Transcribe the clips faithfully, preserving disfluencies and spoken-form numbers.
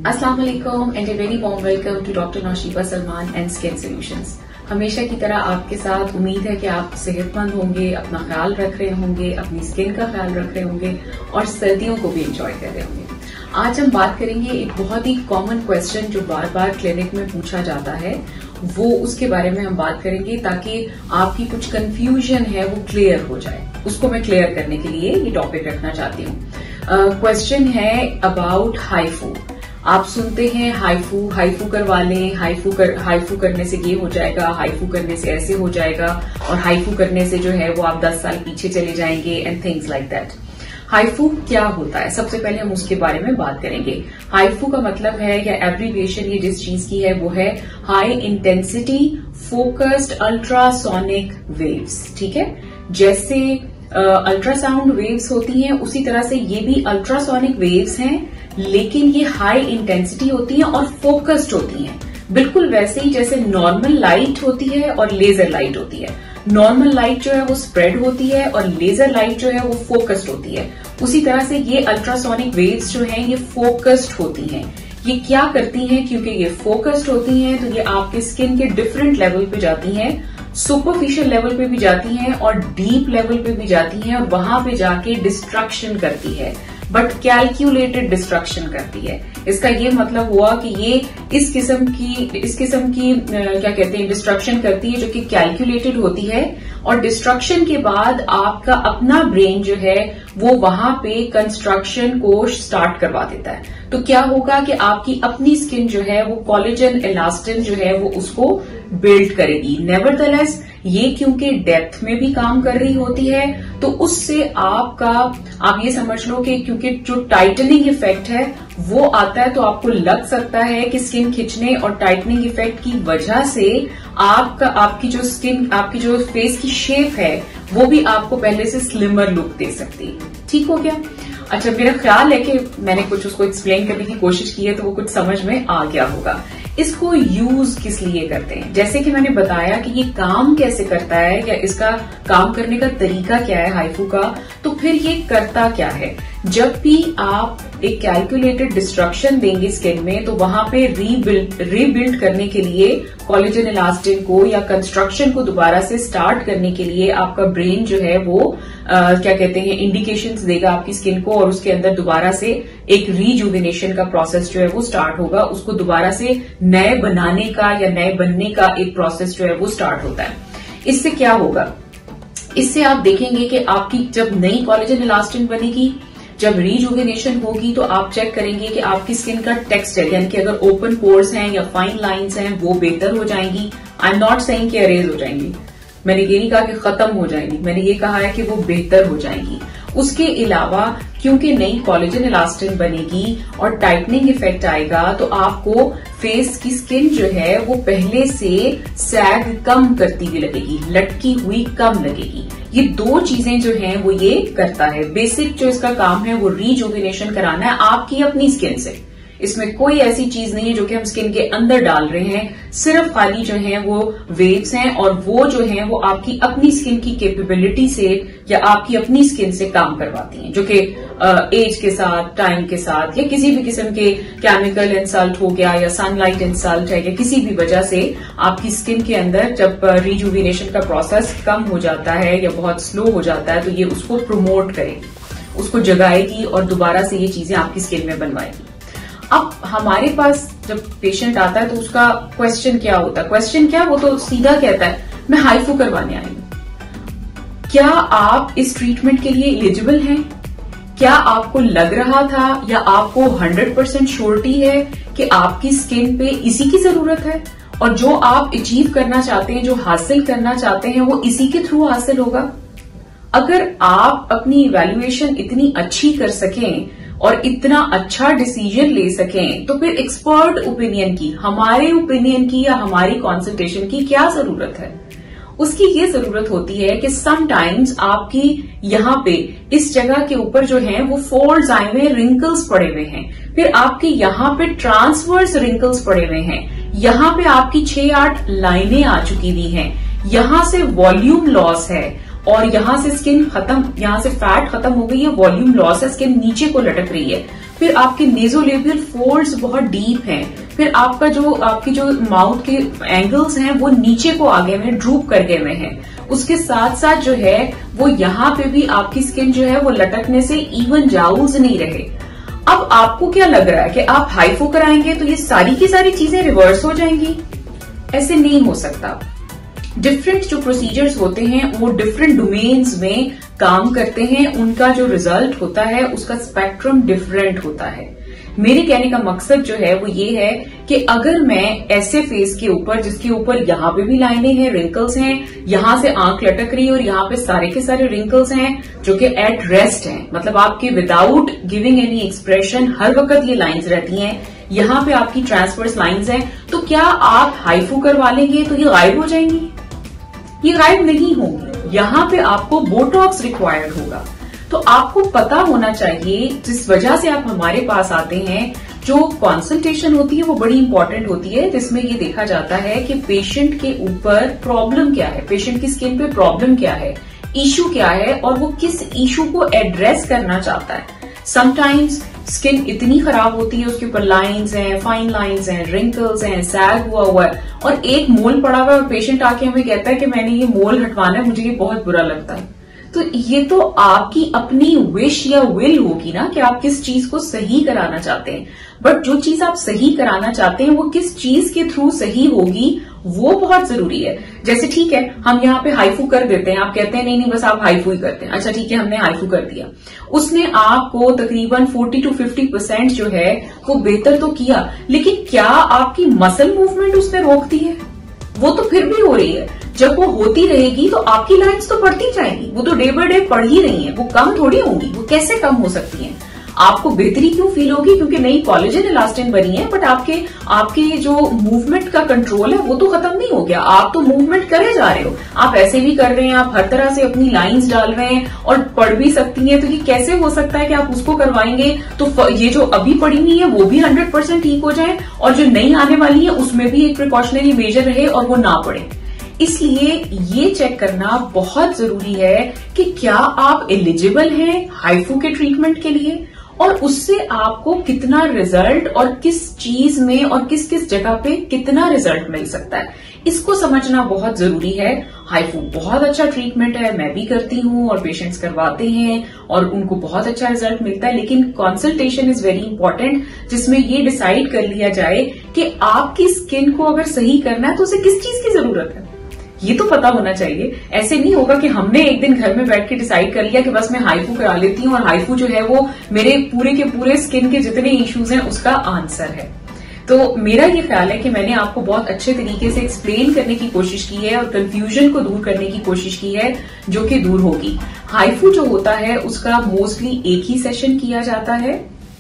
अस्सलाम वालेकुम and a very warm welcome to doctor Naushiba Salman and skin solutions. हमेशा की तरह आपके साथ उम्मीद है कि आप सेहतमंद होंगे, अपना ख्याल रख रहे होंगे, अपनी स्किन का ख्याल रख रहे होंगे और सर्दियों को भी एंजॉय कर रहे होंगे। आज हम बात करेंगे एक बहुत ही कॉमन क्वेश्चन जो बार बार क्लिनिक में पूछा जाता है, वो उसके बारे में हम बात करेंगे ताकि आपकी कुछ कंफ्यूजन है वो क्लियर हो जाए। उसको मैं क्लियर करने के लिए ये टॉपिक रखना चाहती हूँ। क्वेश्चन uh, है अबाउट हाइफू। आप सुनते हैं हाइफू हाइफू करवा लें, हाइफू कर हाइफू करने से ये हो जाएगा, हाइफू करने से ऐसे हो जाएगा और हाइफू करने से जो है वो आप दस साल पीछे चले जाएंगे and things like that. HIFU क्या होता है, सबसे पहले हम उसके बारे में बात करेंगे। हाइफू का मतलब है या एब्रीविएशन ये जिस चीज की है वो है high intensity focused ultrasonic waves. ठीक है, जैसे अल्ट्रासाउंड uh, वेव्स होती हैं उसी तरह से ये भी अल्ट्रासोनिक वेव्स हैं, लेकिन ये हाई इंटेंसिटी होती हैं और फोकस्ड होती हैं। बिल्कुल वैसे ही जैसे नॉर्मल लाइट होती है और लेजर लाइट होती है। नॉर्मल लाइट जो है वो स्प्रेड होती है और लेजर लाइट जो है वो फोकस्ड होती है। उसी तरह से ये अल्ट्रासोनिक वेव्स जो हैं ये फोकस्ड होती हैं। ये क्या करती हैं, क्योंकि ये फोकस्ड होती हैं तो ये आपके स्किन के डिफरेंट लेवल पे जाती हैं, सुपरफिशियल लेवल पे भी जाती हैं और डीप लेवल पे भी जाती हैं और वहां पे जाके डिस्ट्रक्शन करती है, बट कैलकुलेटेड डिस्ट्रक्शन करती है। इसका ये मतलब हुआ कि ये इस किस्म की इस किस्म की क्या कहते हैं डिस्ट्रक्शन करती है जो कि कैलकुलेटेड होती है और डिस्ट्रक्शन के बाद आपका अपना ब्रेन जो है वो वहां पे कंस्ट्रक्शन को स्टार्ट करवा देता है। तो क्या होगा कि आपकी अपनी स्किन जो है वो कोलेजन इलास्टिन जो है वो उसको बिल्ड करेगी। नेवरदलेस ये क्योंकि डेप्थ में भी काम कर रही होती है तो उससे आपका आप ये समझ लो कि क्योंकि जो टाइटनिंग इफेक्ट है वो आता है तो आपको लग सकता है कि स्किन खिंचने और टाइटनिंग इफेक्ट की वजह से आपका आपकी जो स्किन आपकी जो फेस की शेप है वो भी आपको पहले से स्लिमर लुक दे सकती है। ठीक हो गया? अच्छा, मेरा ख्याल है कि मैंने कुछ उसको एक्सप्लेन करने की कोशिश की है तो वो कुछ समझ में आ गया होगा। इसको यूज किस लिए करते हैं, जैसे कि मैंने बताया कि ये काम कैसे करता है या इसका काम करने का तरीका क्या है हाइफू का, तो फिर ये करता क्या है। जब भी आप एक कैलकुलेटेड डिस्ट्रक्शन देंगे स्किन में तो वहां पे रीबिल्ड रीबिल्ड करने के लिए कोलेजन इलास्टिन को या कंस्ट्रक्शन को दोबारा से स्टार्ट करने के लिए आपका ब्रेन जो है वो आ, क्या कहते हैं इंडिकेशंस देगा आपकी स्किन को और उसके अंदर दोबारा से एक रीजुविनेशन का प्रोसेस जो है वो स्टार्ट होगा। उसको दोबारा से नए बनाने का या नए बनने का एक प्रोसेस जो है वो स्टार्ट होता है। इससे क्या होगा, इससे आप देखेंगे कि आपकी जब नई कोलेजन इलास्टिन बनेगी, जब रीजुविनेशन होगी तो आप चेक करेंगे कि आपकी स्किन का टेक्सचर यानी कि अगर ओपन पोर्स हैं या फाइन लाइंस हैं वो बेहतर हो जाएंगी। आई एम नॉट सेइंग कि अरेज हो जाएंगी, मैंने ये नहीं कहा कि खत्म हो जाएंगी, मैंने ये कहा है कि वो बेहतर हो जाएंगी। उसके अलावा क्योंकि नई कोलेजन इलास्टिन बनेगी और टाइटनिंग इफेक्ट आएगा तो आपको फेस की स्किन जो है वो पहले से सैग कम करती हुई लगेगी, लटकी हुई कम लगेगी। ये दो चीजें जो हैं वो ये करता है। बेसिक जो इसका काम है वो रीजुविनेशन कराना है आपकी अपनी स्किन से। इसमें कोई ऐसी चीज नहीं है जो कि हम स्किन के अंदर डाल रहे हैं, सिर्फ खाली जो है वो वेव्स हैं और वो जो है वो आपकी अपनी स्किन की कैपेबिलिटी से या आपकी अपनी स्किन से काम करवाती हैं, जो कि एज के साथ, टाइम के साथ या किसी भी किस्म के केमिकल इंसल्ट हो गया या सनलाइट इंसल्ट है या किसी भी वजह से आपकी स्किन के अंदर जब रीजुविनेशन का प्रोसेस कम हो जाता है या बहुत स्लो हो जाता है तो ये उसको प्रमोट करेगी, उसको जगाएगी और दोबारा से ये चीजें आपकी स्किन में बनवाएगी। अब हमारे पास जब पेशेंट आता है तो उसका क्वेश्चन क्या होता है, क्वेश्चन क्या, वो तो सीधा कहता है मैं हाइफू करवाने आई हूं। क्या आप इस ट्रीटमेंट के लिए एलिजिबल हैं? क्या आपको लग रहा था या आपको हंड्रेड परसेंट श्योरिटी है कि आपकी स्किन पे इसी की जरूरत है और जो आप अचीव करना चाहते हैं, जो हासिल करना चाहते हैं वो इसी के थ्रू हासिल होगा? अगर आप अपनी इवैल्यूएशन इतनी अच्छी कर सकें और इतना अच्छा डिसीजन ले सकें तो फिर एक्सपर्ट ओपिनियन की, हमारे ओपिनियन की या हमारी कंसल्टेशन की क्या जरूरत है? उसकी ये जरूरत होती है कि समटाइम्स आपकी यहाँ पे इस जगह के ऊपर जो है वो फोल्ड्स आए हुए, रिंकल्स पड़े हुए हैं, फिर आपके यहाँ पे ट्रांसवर्स रिंकल्स पड़े हुए हैं, यहाँ पे आपकी छह आठ लाइनें आ चुकी हुई हैं, यहाँ से वॉल्यूम लॉस है और यहाँ से स्किन खत्म, यहाँ से फैट खत्म हो गई है, वॉल्यूम लॉस है, स्किन नीचे को लटक रही है। फिर आपके नेजोलेबियल फोल्ड्स बहुत डीप हैं, फिर आपका जो आपकी जो माउथ के एंगल्स हैं वो नीचे को आ गए हैं, ड्रूप कर गए हैं। उसके साथ साथ जो है वो यहाँ पे भी आपकी स्किन जो है वो लटकने से इवन जाउल्स नहीं रहे। अब आपको क्या लग रहा है कि आप हाइफू कराएंगे तो ये सारी की सारी चीजें रिवर्स हो जाएंगी? ऐसे नहीं हो सकता। डिफरेंट जो प्रोसीजर्स होते हैं वो डिफरेंट डोमेन्स में काम करते हैं, उनका जो रिजल्ट होता है उसका स्पेक्ट्रम डिफरेंट होता है। मेरे कहने का मकसद जो है वो ये है कि अगर मैं ऐसे फेस के ऊपर जिसके ऊपर यहाँ पे भी लाइनें हैं, रिंकल्स हैं, यहां से आंख लटक रही है और यहाँ पे सारे के सारे रिंकल्स हैं जो कि एट रेस्ट हैं, मतलब आपके विदाउट गिविंग एनी एक्सप्रेशन हर वक्त ये लाइंस रहती हैं, यहाँ पे आपकी ट्रांसवर्स लाइंस हैं, तो क्या आप हाइफू करवा लेंगे तो ये गायब हो जाएंगी? ये गायब नहीं होंगी। यहाँ पे आपको बोटॉक्स रिक्वायर्ड होगा। तो आपको पता होना चाहिए, जिस वजह से आप हमारे पास आते हैं, जो कंसल्टेशन होती है वो बड़ी इंपॉर्टेंट होती है, जिसमें ये देखा जाता है कि पेशेंट के ऊपर प्रॉब्लम क्या है, पेशेंट की स्किन पे प्रॉब्लम क्या है, इश्यू क्या है और वो किस इश्यू को एड्रेस करना चाहता है। समटाइम्स स्किन इतनी खराब होती है, उसके ऊपर लाइंस हैं, फाइन लाइंस हैं, रिंकल्स हैं, सैग हुआ हुआ है और एक मोल पड़ा हुआ है और पेशेंट आके हमें कहता है कि मैंने ये मोल हटवाना है, मुझे ये बहुत बुरा लगता है। तो ये तो आपकी अपनी विश या विल होगी ना कि आप किस चीज को सही कराना चाहते हैं, बट जो चीज आप सही कराना चाहते हैं वो किस चीज के थ्रू सही होगी वो बहुत जरूरी है। जैसे ठीक है हम यहाँ पे हाइफू कर देते हैं, आप कहते हैं नहीं नहीं बस आप हाइफू ही करते हैं, अच्छा ठीक है हमने हाइफू कर दिया, उसने आपको तकरीबन चालीस टू पचास परसेंट जो है वो बेहतर तो किया, लेकिन क्या आपकी मसल मूवमेंट उसने रोक दी है? वो तो फिर भी हो रही है। जब वो होती रहेगी तो आपकी लाइंस तो बढ़ती जाएंगी, वो तो डे बाय डे बढ़ ही रही है, वो कम थोड़ी होंगी। वो कैसे कम हो सकती हैं? आपको बेहतरी क्यों फील होगी? क्योंकि नई कोलेजन इलास्टिन बनी है, बट आपके आपके जो मूवमेंट का कंट्रोल है वो तो खत्म नहीं हो गया। आप तो मूवमेंट करे जा रहे हो, आप ऐसे भी कर रहे हैं, आप हर तरह से अपनी लाइंस डाल रहे हैं और पढ़ भी सकती हैं। तो ये कैसे हो सकता है कि आप उसको करवाएंगे तो ये जो अभी पड़ी हुई है वो भी हंड्रेड परसेंट ठीक हो जाए और जो नई आने वाली है उसमें भी एक प्रिकॉशनरी मेजर रहे और वो ना पड़े? इसलिए ये चेक करना बहुत जरूरी है कि क्या आप एलिजिबल हैं हाइफू के ट्रीटमेंट के लिए और उससे आपको कितना रिजल्ट और किस चीज में और किस किस जगह पे कितना रिजल्ट मिल सकता है, इसको समझना बहुत जरूरी है। हाइफू बहुत अच्छा ट्रीटमेंट है, मैं भी करती हूँ और पेशेंट्स करवाते हैं और उनको बहुत अच्छा रिजल्ट मिलता है, लेकिन कंसल्टेशन इज वेरी इंपॉर्टेंट, जिसमें ये डिसाइड कर लिया जाए कि आपकी स्किन को अगर सही करना है तो उसे किस चीज की जरूरत है, ये तो पता होना चाहिए। ऐसे नहीं होगा कि हमने एक दिन घर में बैठ के डिसाइड कर लिया कि बस मैं हाइफू करा लेती हूँ और हाइफू जो है वो मेरे पूरे के पूरे स्किन के जितने इश्यूज हैं उसका आंसर है। तो मेरा ये ख्याल है कि मैंने आपको बहुत अच्छे तरीके से एक्सप्लेन करने की कोशिश की है और कंफ्यूजन को दूर करने की कोशिश की है, जो कि दूर होगी। हाइफू जो होता है उसका मोस्टली एक ही सेशन किया जाता है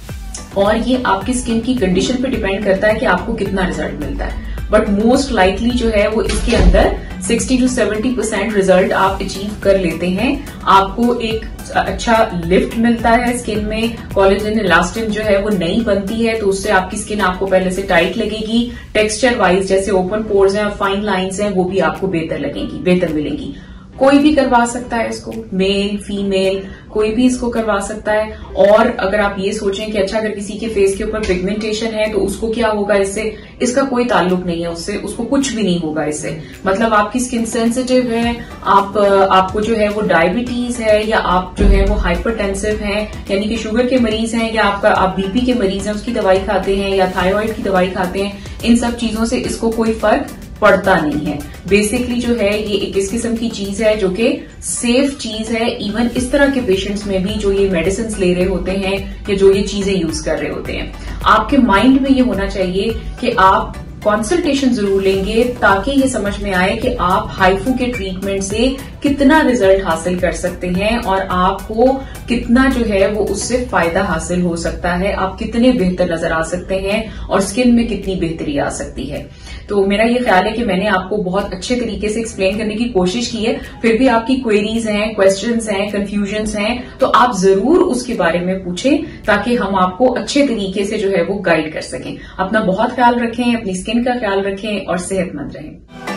और ये आपकी स्किन की कंडीशन पे डिपेंड करता है कि आपको कितना रिजल्ट मिलता है, बट मोस्ट लाइकली जो है वो इसके अंदर साठ टू सत्तर परसेंट रिजल्ट आप अचीव कर लेते हैं। आपको एक अच्छा लिफ्ट मिलता है स्किन में, कोलेजन इलास्टिन जो है वो नई बनती है तो उससे आपकी स्किन आपको पहले से टाइट लगेगी, टेक्सचर वाइज जैसे ओपन पोर्स हैं और फाइन लाइंस हैं वो भी आपको बेहतर लगेंगी, बेहतर मिलेंगी। कोई भी करवा सकता है इसको, मेल फीमेल कोई भी इसको करवा सकता है। और अगर आप ये सोचें कि अच्छा अगर किसी के फेस के ऊपर पिगमेंटेशन है तो उसको क्या होगा इससे, इसका कोई ताल्लुक नहीं है उससे, उसको कुछ भी नहीं होगा इससे। मतलब आपकी स्किन सेंसिटिव है, आप आपको जो है वो डायबिटीज है या आप जो है वो हाइपरटेंसिव हैं यानी कि शुगर के मरीज हैं या आपका आप बीपी के मरीज हैं उसकी दवाई खाते हैं या थायराइड की दवाई खाते हैं, इन सब चीजों से इसको कोई फर्क पड़ता नहीं है। बेसिकली जो है ये एक इस किस्म की चीज है जो कि सेफ चीज है, इवन इस तरह के पेशेंट्स में भी जो ये मेडिसिन ले रहे होते हैं या जो ये चीजें यूज कर रहे होते हैं। आपके माइंड में ये होना चाहिए कि आप कंसल्टेशन जरूर लेंगे ताकि ये समझ में आए कि आप हाइफू के ट्रीटमेंट से कितना रिजल्ट हासिल कर सकते हैं और आपको कितना जो है वो उससे फायदा हासिल हो सकता है, आप कितने बेहतर नजर आ सकते हैं और स्किन में कितनी बेहतरी आ सकती है। तो मेरा ये ख्याल है कि मैंने आपको बहुत अच्छे तरीके से एक्सप्लेन करने की कोशिश की है। फिर भी आपकी क्वेरीज हैं, क्वेश्चंस हैं, कंफ्यूजन्स हैं तो आप जरूर उसके बारे में पूछें ताकि हम आपको अच्छे तरीके से जो है वो गाइड कर सकें। अपना बहुत ख्याल रखें, अपनी स्किन का ख्याल रखें और सेहतमंद रहें।